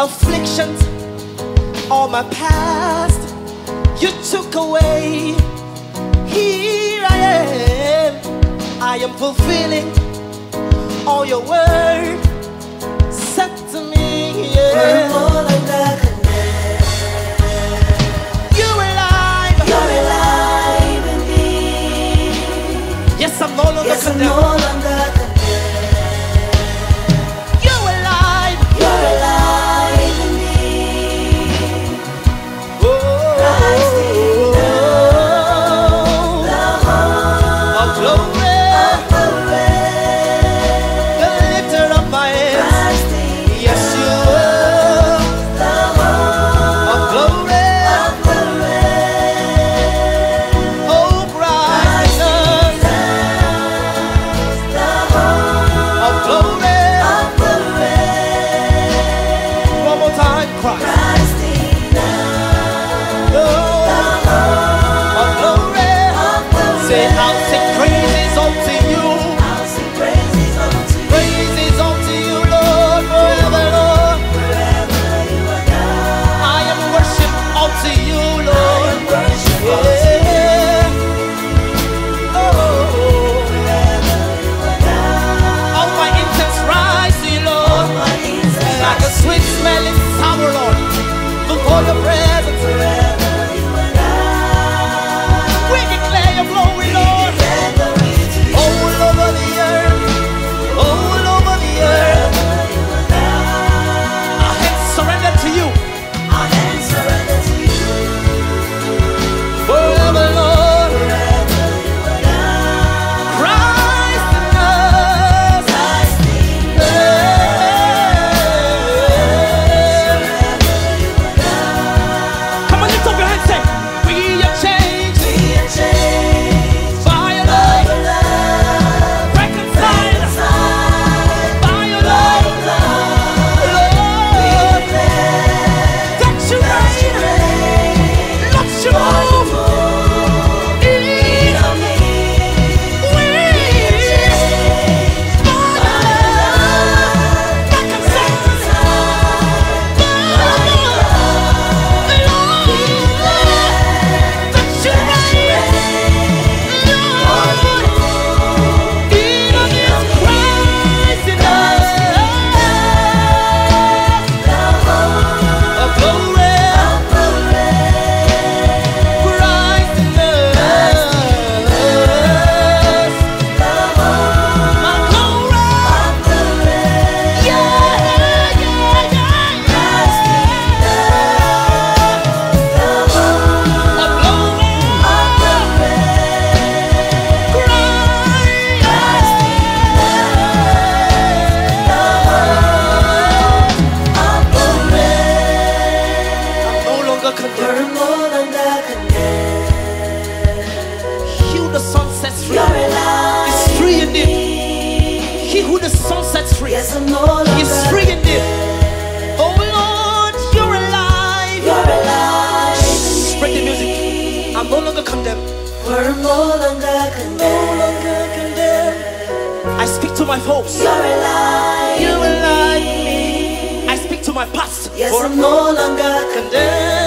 afflictions, all my past, you took away. Here I am fulfilling all your word said to me. Yeah. You're alive in me. Yes, I'm no longer condemned. You're alive in me. Oh, Christ in the glory, the lifter of my head. Yes, you are the glory, oh Christ, of glory. One more time, Christ, oh, of glory. Say, I'll sing praises unto you. Praises unto you, Lord, forever, Lord. I am worship unto you, Lord. Yeah. Oh, all my intents rise to you, Lord, like a sweet smelling sour, Lord, before your presence. We declare your glory, Lord, all over the earth, all over the earth. Our hands surrender to you, forever, Lord. Christ in us. Come on, lift up your hands, say, we are changed by your love, reconciled by your love, Lord. That you reign, let you move in me. We by your love, reconciled by your love, Lord. That you He who the sun sets free is free indeed. He who the sun sets free is free indeed. Oh Lord, you're alive. Spread the music. I'm no longer condemned. We're no longer condemned. I speak to my foes. You're alive. You're alive in me. I speak to my past. Yes, I'm no longer condemned.